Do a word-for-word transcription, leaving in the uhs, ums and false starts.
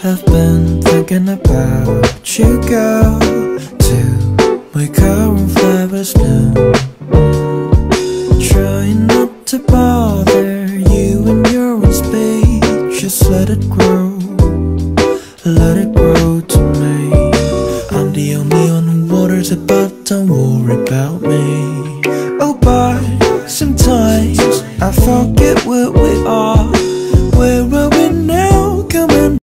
I've been thinking about you, girl, to my current flavors new. Trying not to bother you in your own space. Just let it grow, let it grow to